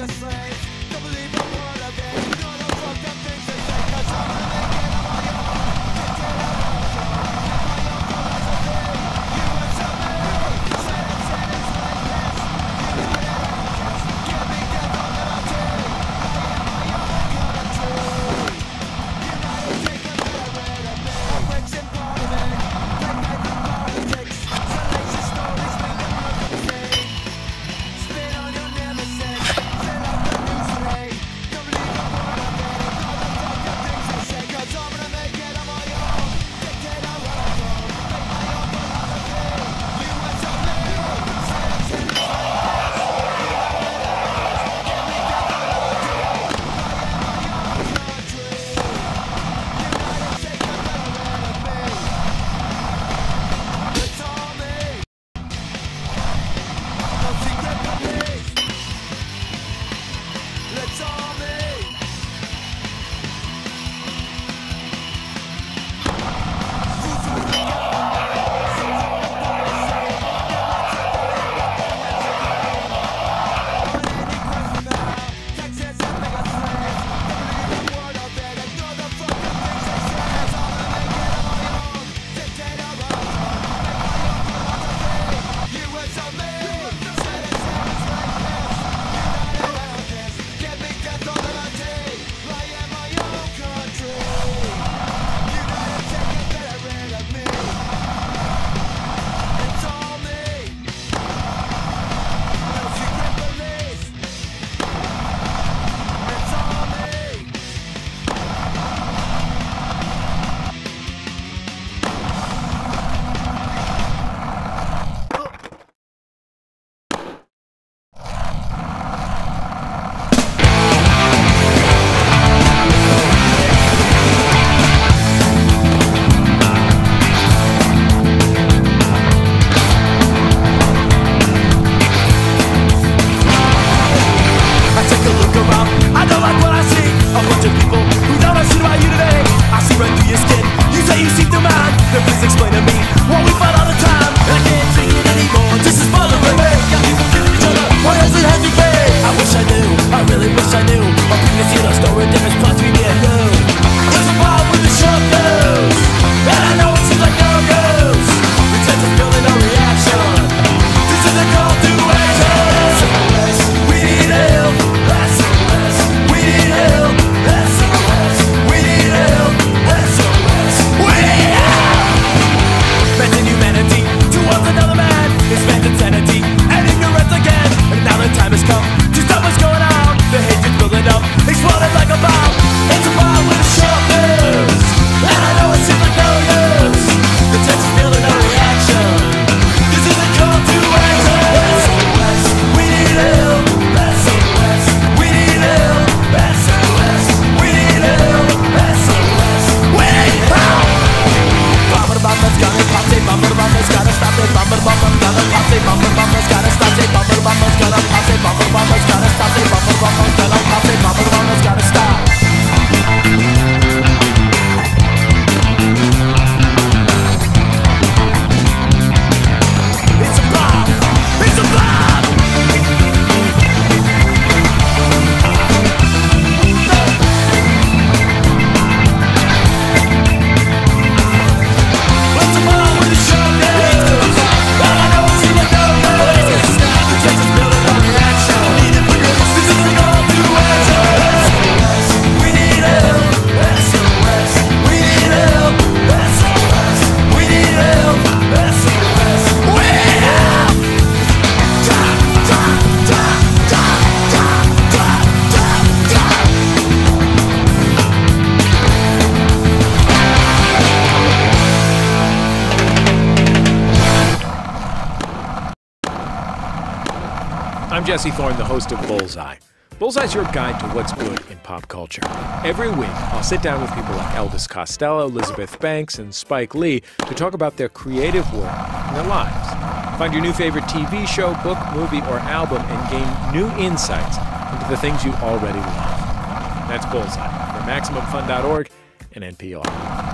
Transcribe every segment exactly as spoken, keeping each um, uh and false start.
I'm Jesse Thorne, the host of Bullseye. Bullseye's your guide to what's good in pop culture. Every week, I'll sit down with people like Elvis Costello, Elizabeth Banks, and Spike Lee to talk about their creative work and their lives. Find your new favorite T V show, book, movie, or album and gain new insights into the things you already love. That's Bullseye from Maximum Fun dot org and N P R.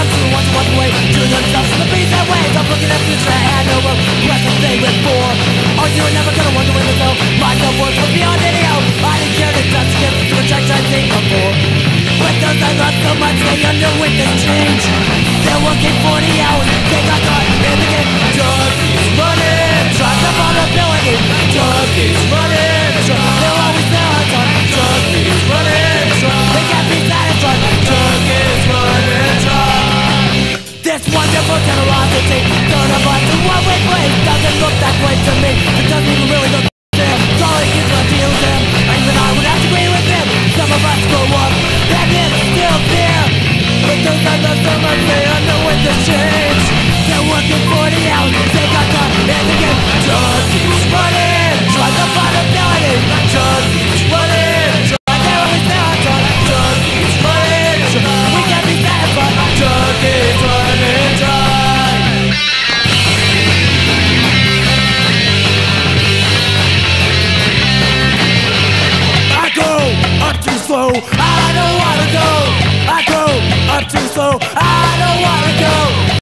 I'm to the ones who walk away to themselves from the beats and ways. I'm looking at the future I had no progressive thing before. Oh, you were never gonna wonder when to know my self-worth was beyond any hope. I didn't care to touch against the rejection I'd seen before. But those I love so much, they underwent this change.